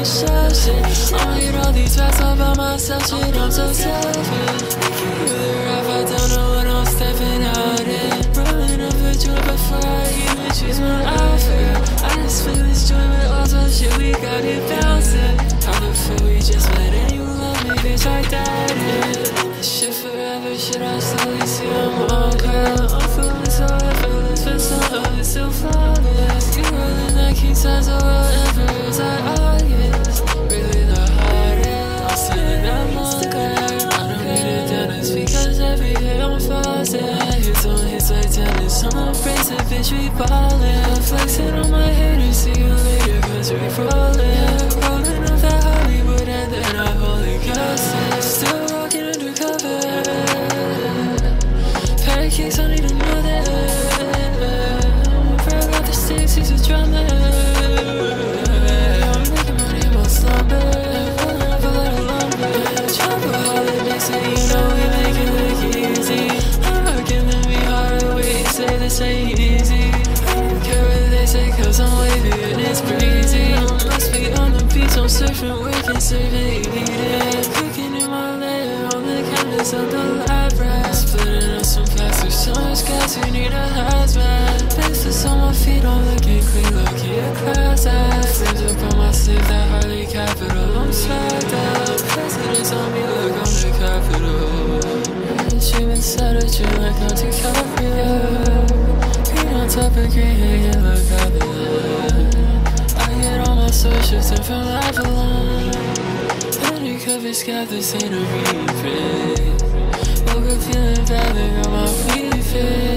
shit. I read all these facts about myself, shit, I'm so selfish. I don't know what I'm stepping out in. Rolling up a joint before I even choose my outfit. I just feel this joint with all some shit, we got it bouncing. How the fuck we just met and you love me, bitch, I doubt it. This shit forever, shit, I slowly see I'm on curl. I'm feeling so effortless, but somehow it's still flawless. You rolling that king size of whatever is I August. Really the hardest, I'm sending that longer. I don't need a dentist because every day I'm fasting. Hits on hits like tennis, I'm abrasive, bitch, we ballin'. Flexing on my haters, see you later, cause we rollin'. Rollin' off that Hollywood and then I holy got still rockin' undercover. Pancakes, I need to know that. Forgot the stakes, he's a drama. I'm making money in my slumber. Pulling up a little lumber. Chopaholic makes it, you know we make it look easy. I'm working to be hard, wait, say this ain't easy. I don't care what they say, cause I'm wavy and it's breezy. On my feet on the beach, I'm surfing, waking, serving, eating. Cooking in my lair on the canvas of the lab rat. Splitting up some plastic, so much gas, you need a hazmat. Bases on my feet, I'm looking clean, low-key a class act. Flames up on my sleeve, that Harley Capital, I'm swagged out. Presidents on me, look, I'm the capital. Dream inside a dream like I'm DiCaprio. Green on top of green, hanging like Babylon. I get all my socials in from Avalon. Undercover scat, this ain't a reprint. Woke up feeling bad, like I'm off weed fit.